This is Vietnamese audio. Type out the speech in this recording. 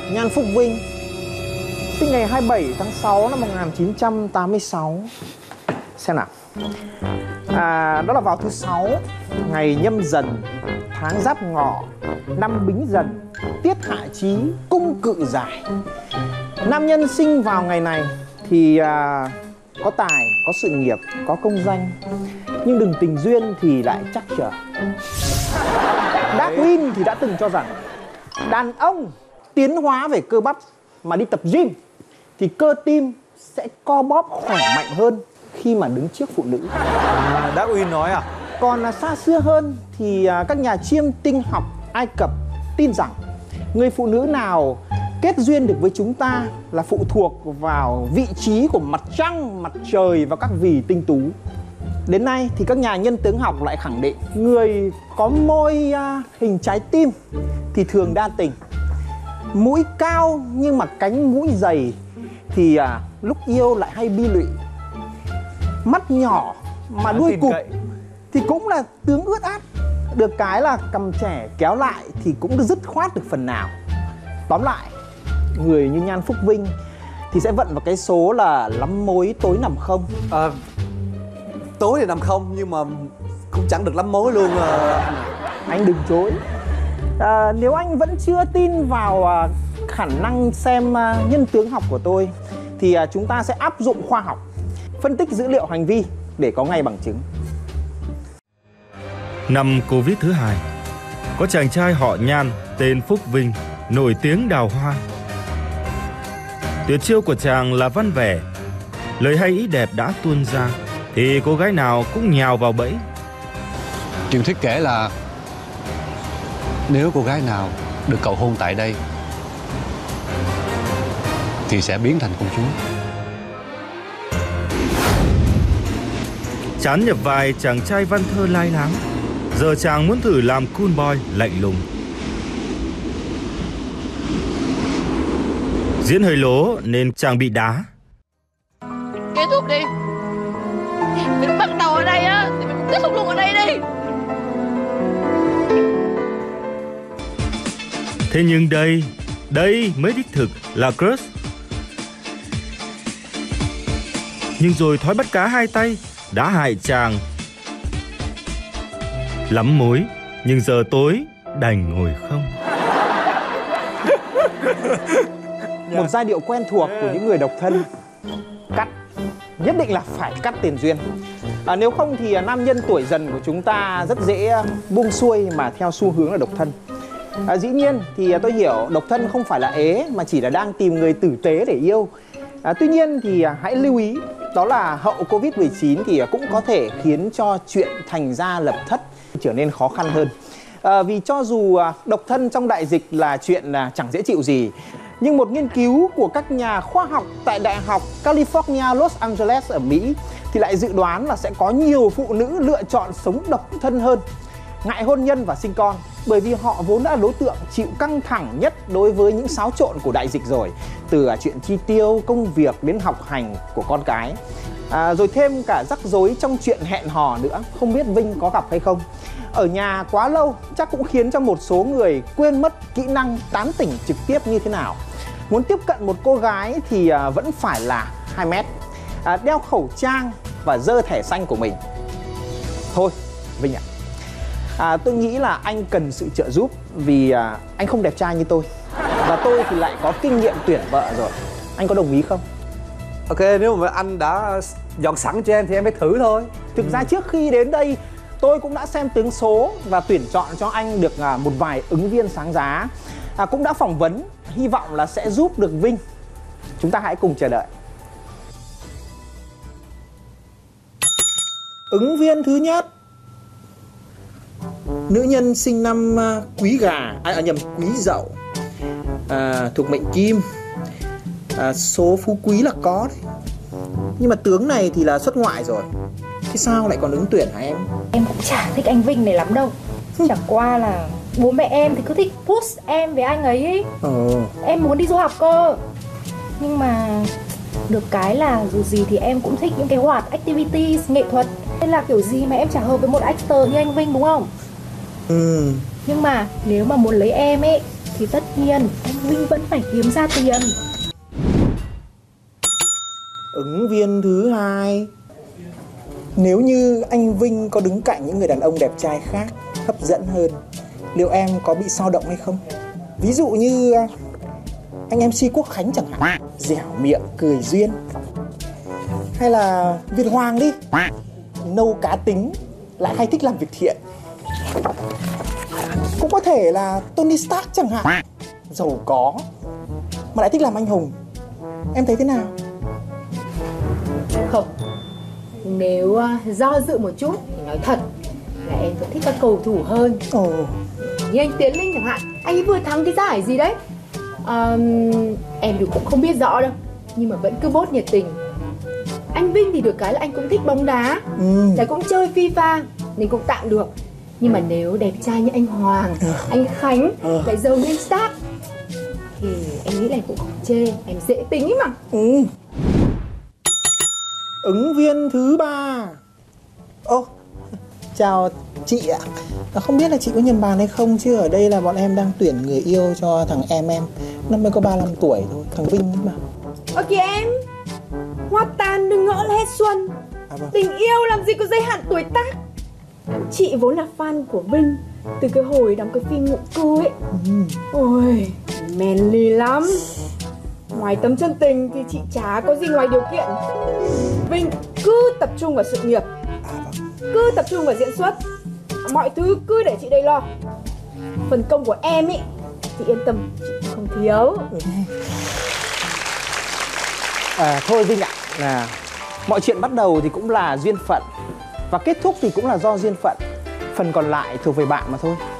Nhan Phúc Vinh, sinh ngày 27 tháng 6 năm 1986. Xem nào. Đó là vào thứ 6, ngày Nhâm Dần, tháng Giáp Ngọ, năm Bính Dần, tiết Hạ Chí, cung cự giải. Nam nhân sinh vào ngày này thì có tài, có sự nghiệp, có công danh, nhưng đừng tình duyên thì lại trắc trở. Darwin thì đã từng cho rằng đàn ông tiến hóa về cơ bắp mà đi tập gym thì cơ tim sẽ co bóp khỏe mạnh hơn khi mà đứng trước phụ nữ. Darwin nói à? Còn xa xưa hơn thì các nhà chiêm tinh học Ai Cập tin rằng người phụ nữ nào kết duyên được với chúng ta là phụ thuộc vào vị trí của mặt trăng, mặt trời và các vì tinh tú. Đến nay thì các nhà nhân tướng học lại khẳng định người có môi hình trái tim thì thường đa tình. Mũi cao nhưng mà cánh mũi dày thì lúc yêu lại hay bi lụy. Mắt nhỏ mà đuôi cụp thì cũng là tướng ướt át. Được cái là cằm trẻ kéo lại thì cũng dứt khoát được phần nào. Tóm lại, người như Nhan Phúc Vinh thì sẽ vận vào cái số là lắm mối tối nằm không. Tối thì nằm không nhưng mà cũng chẳng được lắm mối luôn. Anh đừng chối. Nếu anh vẫn chưa tin vào khả năng xem nhân tướng học của tôi thì chúng ta sẽ áp dụng khoa học, phân tích dữ liệu hành vi để có ngay bằng chứng. Năm Covid thứ 2, có chàng trai họ Nhan tên Phúc Vinh, nổi tiếng đào hoa. Tuyệt chiêu của chàng là văn vẻ, lời hay ý đẹp đã tuôn ra thì cô gái nào cũng nhào vào bẫy. Truyền thuyết kể là nếu cô gái nào được cầu hôn tại đây thì sẽ biến thành công chúa. Chán nhập vai chàng trai văn thơ lai láng, giờ chàng muốn thử làm cool boy lạnh lùng. Diễn hơi lố nên chàng bị đá. Kết thúc đi. Mình bắt đầu ở đây á thì mình kết thúc luôn ở đây đi. Thế nhưng đây mới đích thực là crush. Nhưng rồi thói bắt cá hai tay đã hại chàng. Lắm mối nhưng giờ tối đành ngồi không. Một giai điệu quen thuộc của những người độc thân. Cắt, nhất định là phải cắt tiền duyên. Nếu không thì nam nhân tuổi dần của chúng ta rất dễ buông xuôi mà theo xu hướng là độc thân. Dĩ nhiên thì tôi hiểu độc thân không phải là ế mà chỉ là đang tìm người tử tế để yêu. Tuy nhiên thì hãy lưu ý, đó là hậu Covid-19 thì cũng có thể khiến cho chuyện thành gia lập thất trở nên khó khăn hơn. Vì cho dù độc thân trong đại dịch là chuyện chẳng dễ chịu gì, nhưng một nghiên cứu của các nhà khoa học tại Đại học California Los Angeles ở Mỹ thì lại dự đoán là sẽ có nhiều phụ nữ lựa chọn sống độc thân hơn, ngại hôn nhân và sinh con, bởi vì họ vốn đã là đối tượng chịu căng thẳng nhất đối với những xáo trộn của đại dịch rồi, từ chuyện chi tiêu, công việc đến học hành của con cái. Rồi thêm cả rắc rối trong chuyện hẹn hò nữa, không biết Vinh có gặp hay không. Ở nhà quá lâu chắc cũng khiến cho một số người quên mất kỹ năng tán tỉnh trực tiếp như thế nào. Muốn tiếp cận một cô gái thì vẫn phải là 2 mét, đeo khẩu trang và giơ thẻ xanh của mình. Thôi Vinh ạ, tôi nghĩ là anh cần sự trợ giúp vì anh không đẹp trai như tôi. Và tôi thì lại có kinh nghiệm tuyển vợ rồi. Anh có đồng ý không? Ok, nếu mà anh đã dọn sẵn cho em thì em phải thử thôi. Thực ra trước khi đến đây tôi cũng đã xem tướng số và tuyển chọn cho anh được một vài ứng viên sáng giá. Cũng đã phỏng vấn, hy vọng là sẽ giúp được Vinh. Chúng ta hãy cùng chờ đợi. Ứng viên thứ nhất, nữ nhân sinh năm Quý Gà, Quý Dậu, thuộc mệnh Kim. Số phú quý là có đấy, nhưng mà tướng này thì là xuất ngoại rồi. Thế sao lại còn ứng tuyển hả em? Em cũng chả thích anh Vinh này lắm đâu. Chẳng qua là bố mẹ em thì cứ thích push em với anh ấy. Em muốn đi du học cơ. Nhưng mà được cái là dù gì thì em cũng thích những cái hoạt activities, nghệ thuật. Nên là kiểu gì mà em chả hợp với một actor như anh Vinh đúng không? Nhưng mà nếu mà muốn lấy em ấy thì tất nhiên anh Vinh vẫn phải kiếm ra tiền. Ứng viên thứ hai, nếu như anh Vinh có đứng cạnh những người đàn ông đẹp trai khác hấp dẫn hơn, liệu em có bị dao động hay không? Ví dụ như anh MC Quốc Khánh chẳng hạn, dẻo miệng cười duyên. Hay là Việt Hoàng đi, nâu cá tính lại hay thích làm việc thiện. Cũng có thể là Tony Stark chẳng hạn, giàu có mà lại thích làm anh hùng. Em thấy thế nào? Không, nếu do dự một chút thì nói thật là em vẫn thích các cầu thủ hơn. Như anh Tiến Linh chẳng hạn, anh ấy vừa thắng cái giải gì đấy. Em thì cũng không biết rõ đâu, nhưng mà vẫn cứ vote nhiệt tình. Anh Vinh thì được cái là anh cũng thích bóng đá, lại cũng chơi FIFA nên cũng tạm được. Nhưng mà nếu đẹp trai như anh Hoàng, anh Khánh lại giàu như anh Stark thì em nghĩ là em cũng không chê, em dễ tính ấy mà. Ứng viên thứ ba. Chào chị ạ. Không biết là chị có nhầm bàn hay không, chứ ở đây là bọn em đang tuyển người yêu cho thằng em. Năm mới có 35 tuổi thôi, thằng Vinh ấy mà. Ok em, hoa tan đừng ngỡ là hết xuân. Vâng. Tình yêu làm gì có giới hạn tuổi tác. Chị vốn là fan của Vinh từ cái hồi đóng cái phim Ngụ Cư ấy. Ôi, manly lắm. Ngoài tấm chân tình thì chị chả có gì ngoài điều kiện. Vinh cứ tập trung vào sự nghiệp, cứ tập trung vào diễn xuất, mọi thứ cứ để chị đây lo. Phần công của em ý thì yên tâm, chị không thiếu. Thôi Vinh ạ, mọi chuyện bắt đầu thì cũng là duyên phận, và kết thúc thì cũng là do duyên phận. Phần còn lại thuộc về bạn mà thôi.